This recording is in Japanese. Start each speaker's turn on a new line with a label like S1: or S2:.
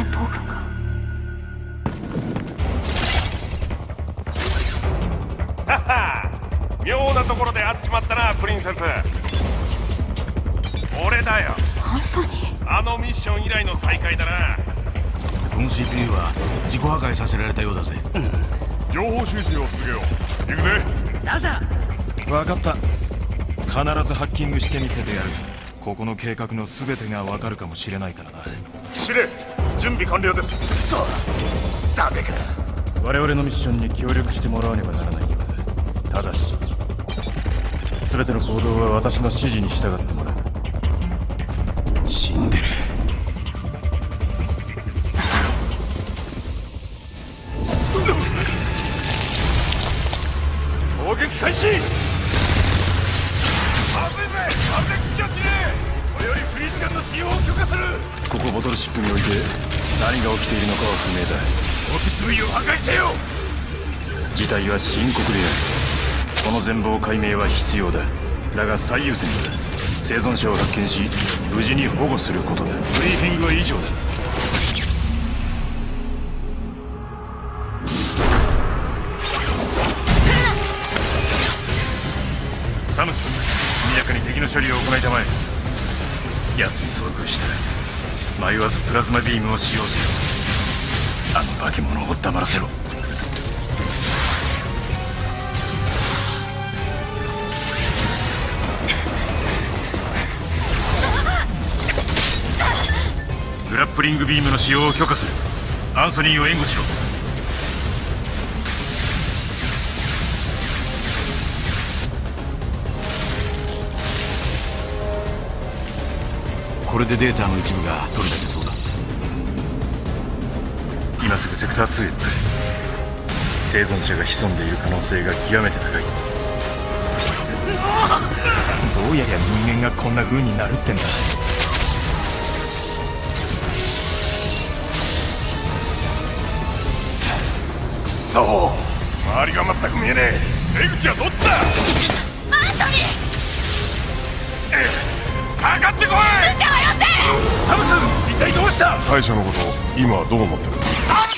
S1: 連邦軍が。
S2: はは妙なところで会っちまったな、プリンセス。俺だよ。
S1: アンソニー。
S2: あのミッション以来の再会だな。
S3: この CPU は自己破壊させられたようだぜ。
S2: 情報収集を続けよう。行くぜ。
S4: ラジャー。
S5: 分かった。必ずハッキングしてみせてやる。ここの計画の全てが分かるかもしれないからな。
S2: 司令、準備完了です。
S4: ダメか。
S5: 我々のミッションに協力してもらわねばならないようだ。ただし全ての行動は私の指示に従ってもらう。
S3: 死んでる。
S2: 攻撃開始。まずいぜ、完全機はしねえ。これよりフリーズガンの使用を許可する。
S5: ここボトルシップにおいて何が起きているのかは不明だ。
S2: オフィス部位を破壊せよ。
S5: 事態は深刻である。この全貌解明は必要だ。だが最優先だ。生存者を発見し無事に保護することだ。ブリーフィングは以上だ。サムス、速やかに敵の処理を行いたまえ。奴に遭遇したら迷わずプラズマビームを使用せよ。あの化け物を黙らせろ。グラップリングビームの使用を許可する。アンソニーを援護しろ。
S3: これでデータの一部が取り出せそうだ。
S5: 今すぐセクター2へ向かえ。生存者が潜んでいる可能性が極めて高い。どうやりゃ人間がこんな風になるってんだ。
S2: おお、周りが全く見えねえ。出口はどっちだ。
S1: アンソニー。
S2: かかってこい。
S1: じゃあよって。
S2: サムスン、一体どうした。
S6: 大将のこと今どう思ってる？
S2: サムスン